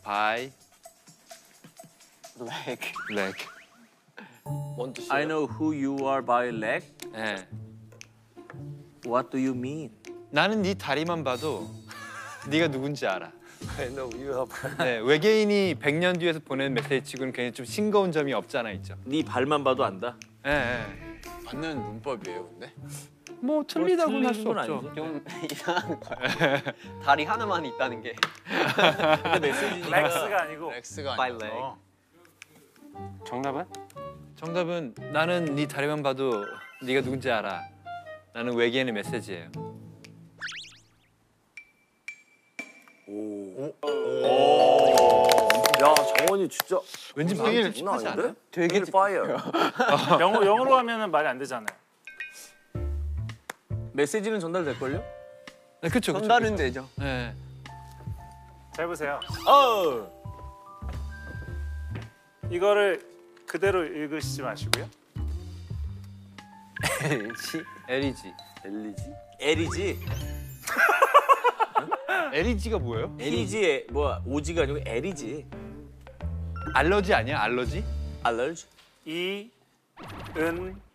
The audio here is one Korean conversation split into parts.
by leg. I know who you are by leg. 예. What do you mean? 나는 네 다리만 봐도 네가 누군지 알아. I know you are by. 네, 외계인이 100년 뒤에서 보낸 메시지치고는 괜히 좀 싱거운 점이 없잖아 있죠. 네 발만 봐도 안다. 예, 예. 맞는 문법이에요, 근데? 뭐 틀리다고는 할 수 건 없죠. 아니지. 좀 이상한 거야. 다리 하나만 있다는 게. 근데 메시지니까. 렉스가 아니고 렉스가 By 아니어서. 정답은? 정답은 나는 네 다리만 봐도 네가 누군지 알아. 나는 외계인의 메시지예요. 야, 정원이 진짜 왠지 생일 마음이 찝찝하지 않아요? 되게 파이어. 영어로 하면은 말이 안 되잖아요. 메시지는 전달될걸요? 네, 그렇죠. 전달은 되죠. 네. 잘 보세요. 어. 이거를 그대로 읽으시지 마시고요. LG? LG. 엘리지? 에리지? LG가 뭐예요? 에리지의 뭐야 오지가 아니고 에리지. 알러지 아니야? 알러지? 알러지? 이은결.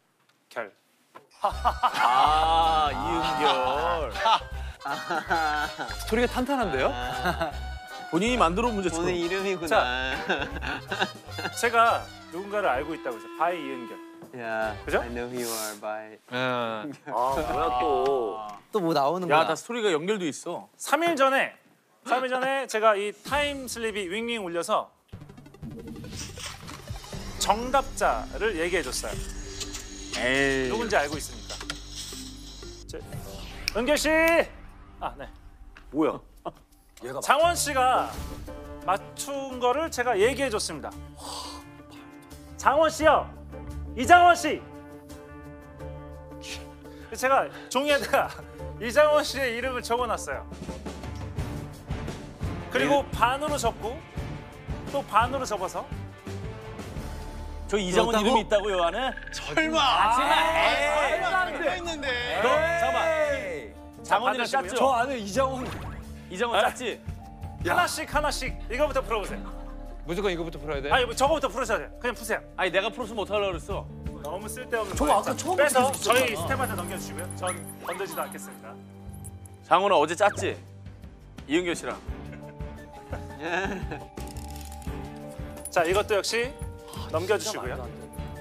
아 이은결. 스토리가 탄탄한데요? 본인이 만들어 온 문제처럼. 오늘 이름이구나. 제가 누군가를 알고 있다고 해서 바이 이은결. 야, 그죠? I know who you are by. 아, 뭐야 또. 또 뭐 나오는 거야? 야, 나 스토리가 연결도 있어. 3일 전에 제가 이 타임슬립이 윙윙 울려서 정답자를 얘기해 줬어요. 에이. 누군지 알고 있습니까? 은결 씨. 아, 네. 뭐야? 장원 씨가 맞춘 거를 제가 얘기해 줬습니다. 장원 씨요. 이장원 씨. 제가 종이에다가 이장원 씨의 이름을 적어놨어요. 그리고 반으로 적고 또 반으로 접어서. 저 이장원 이름이 있다고 요 안에? 설마! 에이. 했는데. 너 잠깐만. 장원이랑 짰죠? 저 안에 이장원. 이장원 짰지? 하나씩 이거부터 풀어보세요. 무조건 이거부터 풀어야 돼? 아니 뭐 저거부터 풀으셔야 돼요. 그냥 푸세요. 아니 내가 풀었으면 어떡하려고 그랬어? 너무 쓸데없는 저거 거 아까 처음 빼서 풀었을 저희 때잖아. 스텝한테 넘겨주시고요. 전 건들지도 않겠습니다. 장원아 어제 짰지? 이은결 씨랑. 자, 이것도 역시 넘겨주시고요.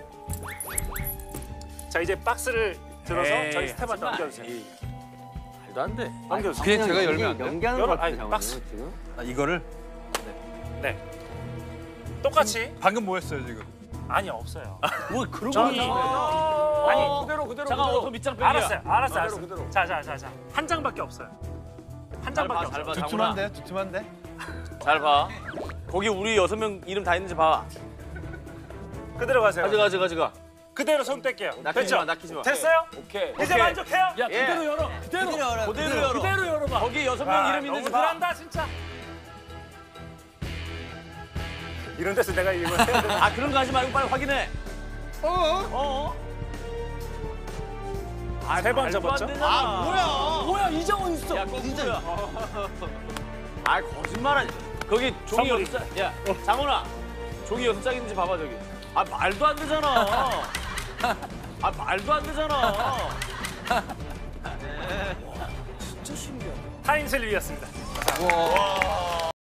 자, 이제 박스를 들어서 에이, 저희 스텝한테 하지 마. 넘겨주세요. 에이. 말도 안 돼. 넘겨주세요. 그냥 제가 열면 안 돼요? 연기하는 열어, 거 같아, 아니, 장원이 박스. 지금. 아, 이거를? 네. 똑같이. 방금 뭐 했어요, 지금? 아니, 없어요. 뭐 그런 저기. 거. 아니, 그대로. 잠깐 어서 밑장 빼기야. 알았어요. 자. 한 장밖에 없어요. 한 장밖에 잘 봐, 없어요. 장원아. 두툼한데? 잘 봐. 거기 우리 6명 이름 다 있는지 봐. 그대로 가세요. 가져가. 그대로 손 뗄게요. 낚이지 마, 낚이지 마. 됐어요? 오케이. 이제 만족해요? 야, 그대로 열어. 그대로 열어. 그대로 열어봐. 거기 6명 이름 있는지 봐. 너무들 한다, 진짜. 이런 데서 내가 이걸 해야 되나? 아, 그런 거 하지 말고 빨리 확인해. 어? 아, 3번 접었죠? 뭐야, 이장원 있어. 야, 거꾸로야. 아, 거짓말하지. 거기 종이 선물이. 6장. 야, 장원아. 종이 6장 있는지 봐봐, 저기. 아, 말도 안 되잖아. 아, 말도 안 되잖아. 타임슬립이었습니다. 와.